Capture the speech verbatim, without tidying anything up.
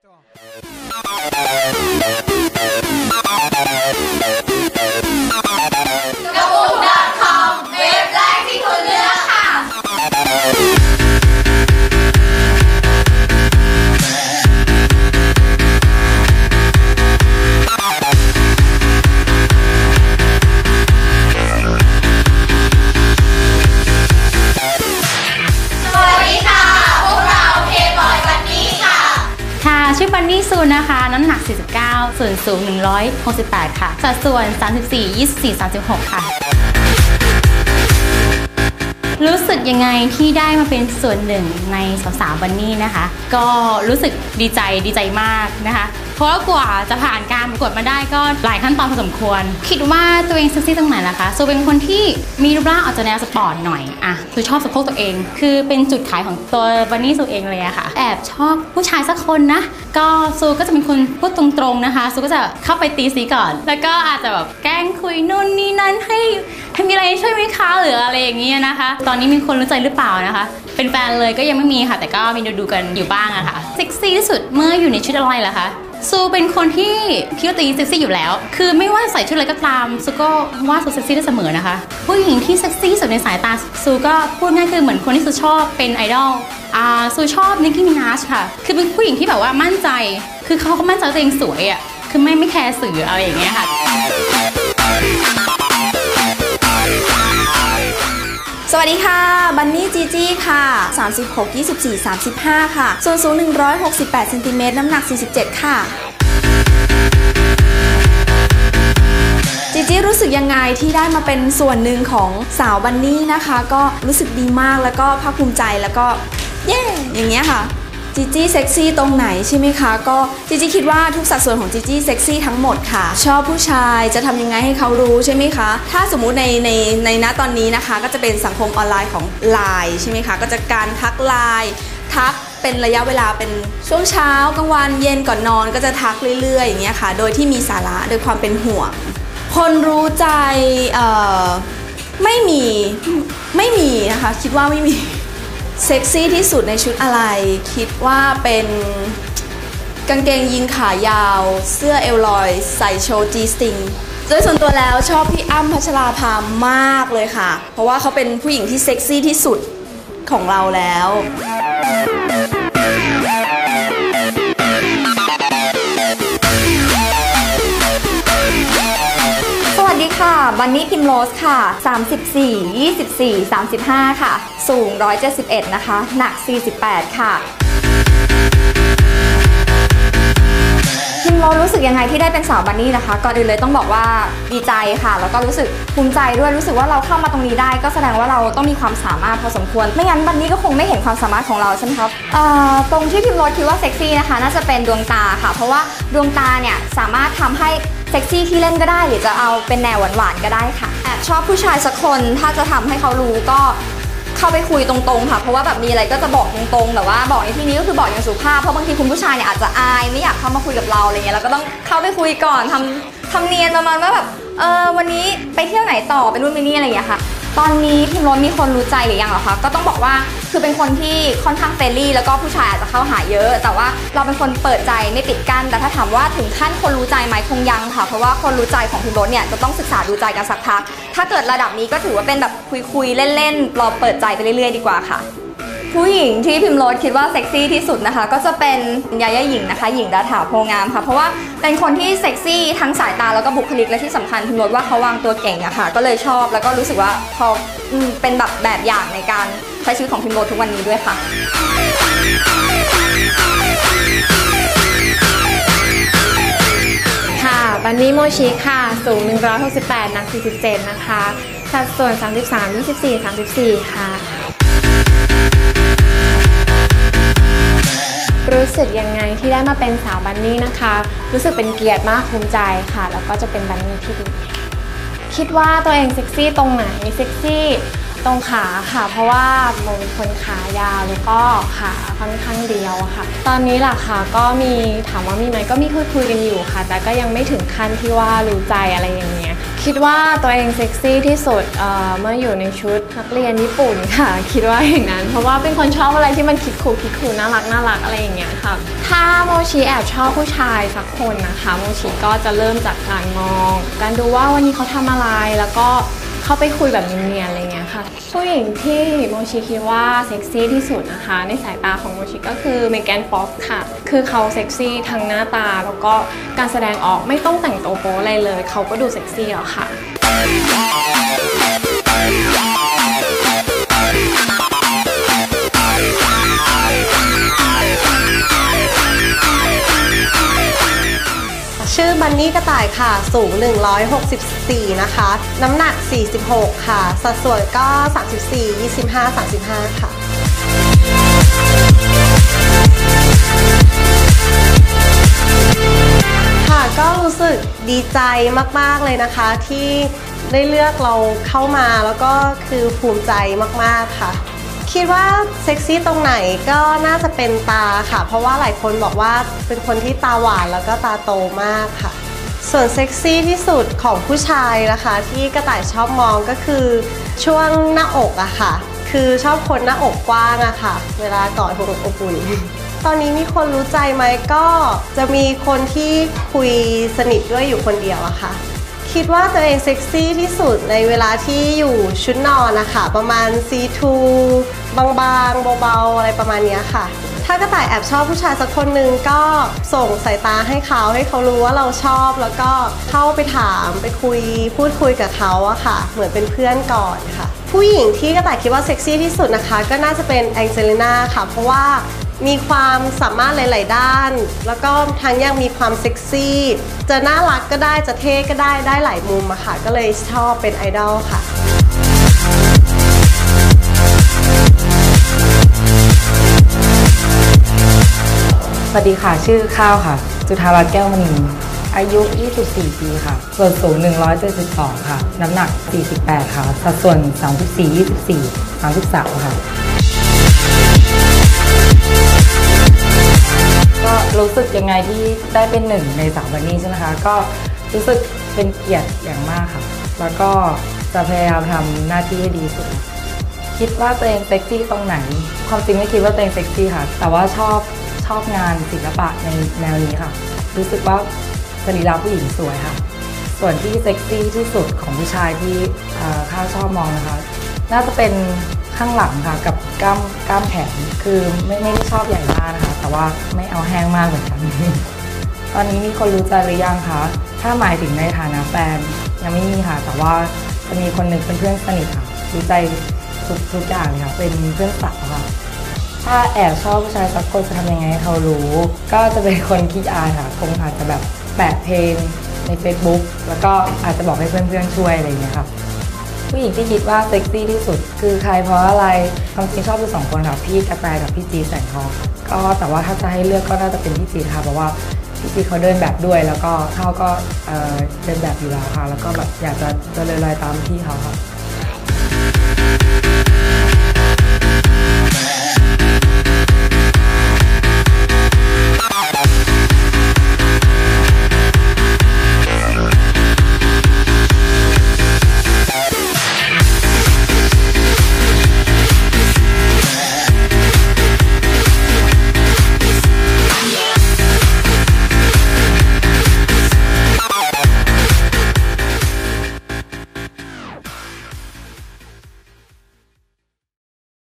ชื่อบันนี่ซูนนะคะน้ำหนักสี่สิบเก้าส่วนสูงหนึ่งร้อยหกสิบแปดค่ะสัดส่วนสามสิบสี่ ยี่สิบสี่ สามสิบหกค่ะรู้สึกยังไงที่ได้มาเป็นส่วนหนึ่งในสาวๆบันนี่นะคะก็รู้สึกดีใจดีใจมากนะคะเพราะกว่าจะผ่านการประกวดมาได้ก็หลายขั้นตอนพอสมควรคิดว่าตัวเองเซ็กซี่ตรงไหนล่ะคะซูเป็นคนที่มีรูปร่างออกจากแนวสปอร์ตหน่อยอะคือชอบสะโพกตัวเองคือเป็นจุดขายของตัวบันนี่ซูเองเลยอะค่ะแอบชอบผู้ชายสักคนนะก็ซูก็จะเป็นคนพูดตรงๆนะคะซูก็จะเข้าไปตีสีก่อนแล้วก็อาจจะแบบแกล้งคุยนู่นนี่นั่นให้ให้มีอะไรช่วยไหมคะหรืออะไรอย่างเงี้ยนะคะตอนนี้มีคนรู้ใจหรือเปล่านะคะเป็นแฟนเลยก็ยังไม่มีค่ะแต่ก็มีดูดูกันอยู่บ้างอะค่ะเซ็กซี่ที่สุดเมื่ออยู่ในชุดอะไรล่ะคะซูเป็นคนที่คิดว่าตัวเองเซ็กซี่อยู่แล้วคือไม่ว่าใส่ชุดอะไรก็ตามซูก็ว่าซูเซ็กซี่ได้เสมอนะคะผู้หญิงที่เซ็กซี่สุดในสายตาซูก็พูดง่ายคือเหมือนคนที่ซูชอบเป็นไอดอลอ่าซูชอบนิกกี้มินาชค่ะคือเป็นผู้หญิงที่แบบว่ามั่นใจคือเขาก็มั่นใจตัวเองสวยอ่ะคือไม่ไม่แคร์สื่ออะไรอย่างเงี้ยค่ะสวัสดีค่ะบันนี่จีจี้ค่ะสามสิบหก ยี่สิบสี่ สามสิบห้าค่ะส่วนสูงหนึ่งร้อยหกสิบแปดเซนติเมตรน้ำหนักสี่สิบเจ็ดค่ะจีจี้รู้สึกยังไงที่ได้มาเป็นส่วนหนึ่งของสาวบันนี่นะคะก็รู้สึกดีมากแล้วก็ภาคภูมิใจแล้วก็เย้อย่างเงี้ยค่ะจีจี้เซ็กซี่ตรงไหนใช่ไหมคะก็จีจี้คิดว่าทุกสัดส่วนของจีจี้เซ็กซี่ทั้งหมดค่ะชอบผู้ชายจะทำยังไงให้เขารู้ใช่ไหมคะถ้าสมมุติในในในณตอนนี้นะคะก็จะเป็นสังคมออนไลน์ของไลน์ใช่ไหมคะก็จะการทักไลน์ทักเป็นระยะเวลาเป็นช่วงเช้ากลางวันเย็นก่อนนอนก็จะทักเรื่อยๆอย่างเงี้ยค่ะโดยที่มีสาระโดยความเป็นห่วงคนรู้ใจเอ่อไม่มีไม่มีนะคะคิดว่าไม่มีเซ็กซี่ที่สุดในชุดอะไรคิดว่าเป็นกางเกงยีนขายาวเสื้อเอลลอยใส่โชว์จีสติงโดยส่วนตัวแล้วชอบพี่อ้ำพัชราภามากเลยค่ะเพราะว่าเขาเป็นผู้หญิงที่เซ็กซี่ที่สุดของเราแล้วสวัสดีค่ะบันนี่พิมโรสค่ะสามสิบสี่ ยี่สิบสี่ สามสิบห้าค่ะสูงหนึ่งร้อยเจ็ดสิบเอ็ดนะคะหนักสี่สิบแปดค่ะพิมโรสรู้สึกยังไงที่ได้เป็นสาวบันนี่นะคะก่อนอื่นเลยต้องบอกว่าดีใจค่ะแล้วก็รู้สึกภูมิใจด้วยรู้สึกว่าเราเข้ามาตรงนี้ได้ก็แสดงว่าเราต้องมีความสามารถพอสมควรไม่งั้นบันนี่ก็คงไม่เห็นความสามารถของเราใช่ไหมครับตรงที่พิมโรสคิดว่าเซ็กซี่นะคะน่าจะเป็นดวงตาค่ะเพราะว่าดวงตาเนี่ยสามารถทำให้เซ็กซี่ที่เล่นก็ได้หรือจะเอาเป็นแนวหวานๆก็ได้ค่ะแอบชอบผู้ชายสักคนถ้าจะทำให้เขารู้ก็เข้าไปคุยตรงๆค่ะเพราะว่าแบบมีอะไรก็จะบอกตรงๆแต่ว่าบอกในที่นี้ก็คือบอกอย่างสุภาพเพราะบางทีคุณผู้ชายเนี่ยอาจจะอายไม่อยากเข้ามาคุยกับเราอะไรเงี้ยเราก็ต้องเข้าไปคุยก่อนทำทำเนียนประมาณว่าแบบเออวันนี้ไปเที่ยวไหนต่อไปนู่นไปนี่อะไรอย่างเงี้ยค่ะตอนนี้พิมโรสมีคนรู้ใจหรือยังหรอคะก็ต้องบอกว่าคือเป็นคนที่ค่อนข้างเฟรนลี่แล้วก็ผู้ชายอาจจะเข้าหาเยอะแต่ว่าเราเป็นคนเปิดใจไม่ปิดกั้นแต่ถ้าถามว่าถึงขั้นคนรู้ใจไหมคงยังค่ะเพราะว่าคนรู้ใจของพิมโรสเนี่ยจะต้องศึกษาดูใจกันสักพักถ้าเกิดระดับนี้ก็ถือว่าเป็นแบบคุยๆเล่นๆเราเปิดใจไปเรื่อยๆดีกว่าค่ะผู้หญิงที่พิมโรสคิดว่าเซ็กซี่ที่สุดนะคะก็จะเป็นยาย่าหญิงนะคะหญิงดาถาโพงามค่ะเพราะว่าเป็นคนที่เซ็กซี่ทั้งสายตาแล้วก็บุคลิกและที่สำคัญพิมโรสว่าเขาวางตัวเก่งอะค่ะก็เลยชอบแล้วก็รู้สึกว่าเขาเป็นแบบแบบอย่างในการใช้ชีวิตของพิมโรสทุกวันนี้ด้วยค่ะค่ะบันนี่โมชิค่ะสูงหนึ่งร้อยหกสิบแปดหนักสี่สิบเจ็ดนะคะสัดส่วนสามสิบสาม ยี่สิบสี่ สามสิบสี่ค่ะรู้สึกยังไงที่ได้มาเป็นสาวบันนี่นะคะรู้สึกเป็นเกียรติมากภูมิใจค่ะแล้วก็จะเป็นบันนี่ที่ดีคิดว่าตัวเองเซ็กซี่ตรงไหนเซ็กซี่ตรงขาค่ะเพราะว่าโมเป็นคนขายาวแล้วก็ขาค่อนข้างเดียวค่ะตอนนี้ล่ะค่ะก็มีถามว่ามีไหมก็มีคุยคุยกันอยู่ค่ะแต่ก็ยังไม่ถึงขั้นที่ว่ารู้ใจอะไรอย่างเงี้ยคคิดว่าตัวเองเซ็กซี่ที่สุดเอ่อเมื่ออยู่ในชุดนักเรียนญี่ปุ่นค่ะคิดว่าอย่างนั้นเพราะว่าเป็นคนชอบอะไรที่มันคิดคูลคิดคูลน่ารักน่ารักอะไรอย่างเงี้ยค่ะถ้าโมชิแอบชอบผู้ชายสักคนนะคะโมชิก็จะเริ่มจากการมองการดูว่าวันนี้เขาทำอะไรแล้วก็เข้าไปคุยแบบเนียนๆอะไรเงี้ยค่ะผู้หญิงที่โมชิคิดว่าเซ็กซี่ที่สุดนะคะในสายตาของโมชิก็คือเมแกน ฟ็อกซ์ค่ะคือเขาเซ็กซี่ทั้งหน้าตาแล้วก็การแสดงออกไม่ต้องแต่งตัวโป๊อะไรเลยเขาก็ดูเซ็กซี่แล้วค่ะชื่อบันนี่กระต่ายค่ะสูงหนึ่งร้อยหกสิบสี่นะคะน้ำหนักสี่สิบหกค่ะสัดส่วนก็สามสิบสี่ ยี่สิบห้า สามสิบห้าค่ะค่ะก็รู้สึกดีใจมากๆเลยนะคะที่ได้เลือกเราเข้ามาแล้วก็คือภูมิใจมากๆค่ะคิดว่าเซ็กซี่ตรงไหนก็น่าจะเป็นตาค่ะเพราะว่าหลายคนบอกว่าเป็นคนที่ตาหวานแล้วก็ตาโตมากค่ะส่วนเซ็กซี่ที่สุดของผู้ชายนะคะที่กระต่ายชอบมองก็คือช่วงหน้าอกอะค่ะคือชอบคนหน้าอกกว้างอะค่ะเวลากอดหัวอบอุ่นตอนนี้มีคนรู้ใจไหมก็จะมีคนที่คุยสนิทด้วยอยู่คนเดียวอะค่ะคิดว่าตัวเองเซ็กซี่ที่สุดในเวลาที่อยู่ชุดนอนนะคะประมาณ ซี ทู บางๆเบาๆอะไรประมาณนี้ค่ะถ้ากระต่ายแอบชอบผู้ชายสักคนหนึ่งก็ส่งสายตาให้เขาให้เขารู้ว่าเราชอบแล้วก็เข้าไปถามไปคุยพูดคุยกับเขาอะค่ะเหมือนเป็นเพื่อนก่อนค่ะผู้หญิงที่กระต่ายคิดว่าเซ็กซี่ที่สุดนะคะก็น่าจะเป็นแองเจลิน่าค่ะเพราะว่ามีความสามารถหลายๆด้านแล้วก็ทั้งยังมีความเซ็กซี่จะน่ารักก็ได้จะเท่ก็ได้ได้หลายมุมอะค่ะก็เลยชอบเป็นไอดอลค่ะสวัสดีค่ะชื่อข้าวค่ะจุฑารัตน์แก้วมณีอายุยี่สิบสี่ปีค่ะส่วนสูงหนึ่งร้อยเจ็ดสิบสองค่ะน้ำหนักสี่สิบแปดค่ะสัดส่วนสามสิบสี่ ยี่สิบสี่ สามสิบสามค่ะก็รู้สึกยังไงที่ได้เป็นหนึ่งในสาวบันนี่ใช่ไหมคะก็รู้สึกเป็นเกียรติอย่างมากค่ะแล้วก็จะพยายามทำหน้าที่ให้ดีสุดคิดว่าตัวเองเซ็กซี่ตรงไหนความจริงไม่คิดว่าตัวเองเซ็กซี่ค่ะแต่ว่าชอบชอบงานศิลปะในแนวนี้ค่ะรู้สึกว่าสรีระผู้หญิงสวยค่ะส่วนที่เซ็กซี่ที่สุดของผู้ชายที่ข้าชอบมองนะคะน่าจะเป็นข้างหลังค่ะกับกล้ามกล้ามแขนคือไม่ไม่ได้ชอบใหญ่มากนะคะแต่ว่าไม่เอาแห้งมากเหมือนกันตอนนี้มีคนรู้ใจหรือยังคะถ้าหมายถึงในฐานะแฟนยังไม่มีค่ะแต่ว่าจะมีคนหนึ่งเป็นเพื่อนสนิทค่ะรู้ใจทุกทุกอย่างเลยค่ะเป็นเพื่อนสาวค่ะถ้าแอบชอบผู้ชายสักคนจะทำยังไงให้เขารู้ก็จะเป็นคนขี้อายค่ะคงอาจจะแบบแปะเพลงใน เฟซบุ๊ก แล้วก็อาจจะบอกให้เพื่อนๆช่วยอะไรอย่างเงี้ยค่ะผู้หญิงที่คิดว่าเซ็กซี่ที่สุดคือใครเพราะอะไรความจริงชอบอยู่สองคนค่ะพี่กระแตกับพี่จีแสงทองก็แต่ว่าถ้าจะให้เลือกก็น่าจะเป็นพี่จีค่ะเพราะว่าพี่จีเขาเดินแบบด้วยแล้วก็เขาก็เดินแบบอยู่แล้วค่ะแล้วก็แบบอยากจะจะเลยลอยตามพี่เขาค่ะ